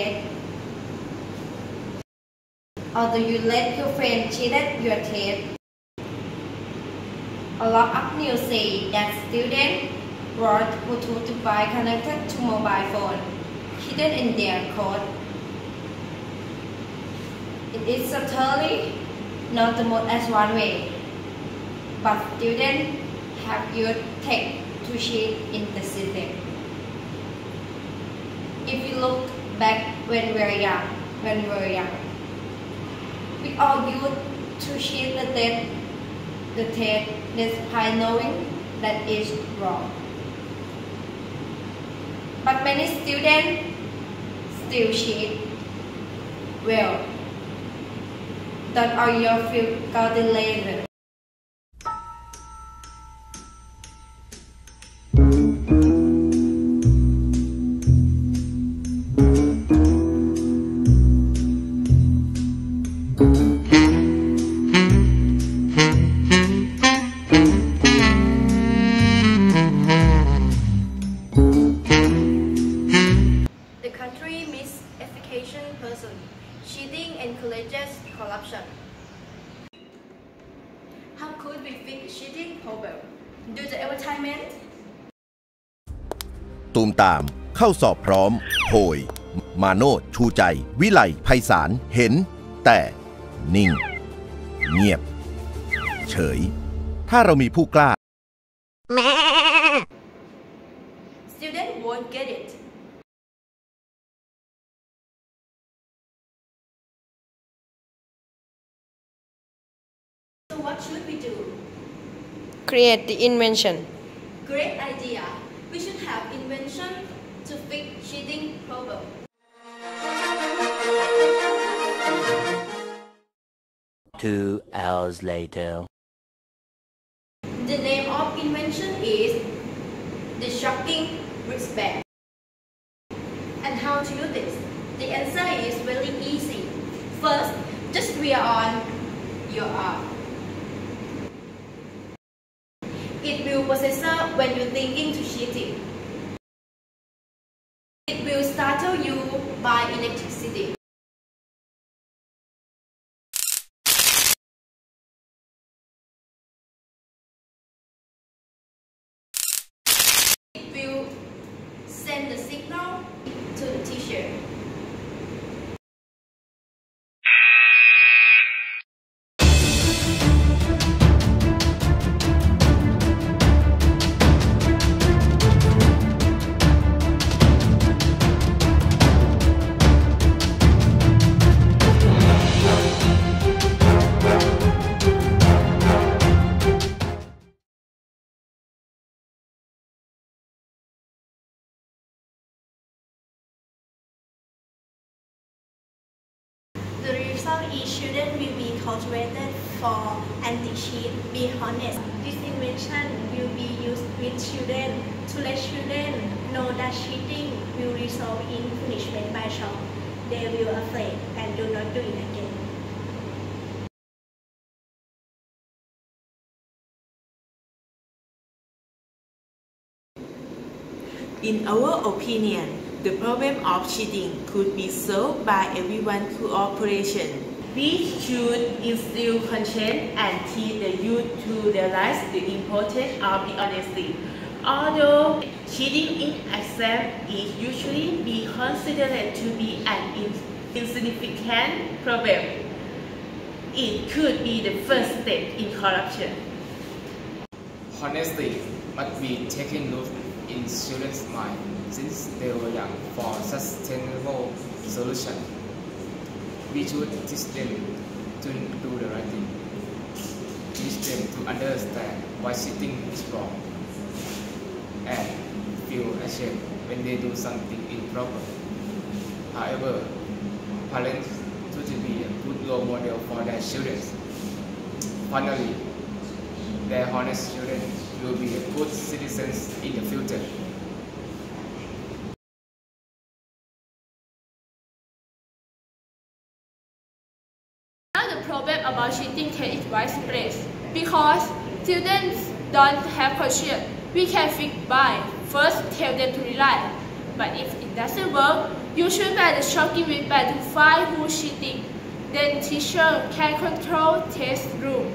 test? Or do you let your friend cheat at your test? A lot of news say that students brought Bluetooth device connected to mobile phone hidden in their code. It is certainly not the most advanced way, but students have used tech to cheat in the system. If you look back when we were young, we all used to cheat the test despite knowing that it's wrong. But many students still cheat. Well, that are your few golden later. The country misses education person, cheating encourages corruption. How could we fix cheating problem? Do the advertisement? ตูมตามเข้าสอบพร้อมโพยมาโนดชูใจวิไลไพศาลเห็นแต่นิ่งเงียบเฉยถ้าเรามีผู้กล้า Students won't get it. So what should we do? Create the invention. Great idea. We should have invention to fix cheating problem. Two hours later. The name of invention is the shocking wristband. And how to use this? The answer is very easy. First, just wear on your arm. It will processor when you're thinking to cheating. It will startle you by electricity. It will send the signal to the teacher. The result is children will be cultivated for anti-cheat. Be honest. This invention will be used with children to let children know that cheating will result in punishment by shock. They will afraid and do not do it again. In our opinion, the problem of cheating could be solved by everyone's cooperation. We should instill conscience and teach the youth to realize the importance of the honesty. Although cheating in exam is usually be considered to be an insignificant problem, it could be the first step in corruption. Honesty must be taken root in students' mind since they were young for sustainable solution. We should teach them to do the right thing. Teach them to understand why cheating is wrong and feel ashamed when they do something improper. However, parents should be a good role model for their children. Finally, their honest children will be good citizens in the future. Now the problem about cheating is widespread because students don't have conscience. We can fix by first tell them to rely, but if it doesn't work, You should wear the shocking wristband to find who's cheating. Then teacher can control test room.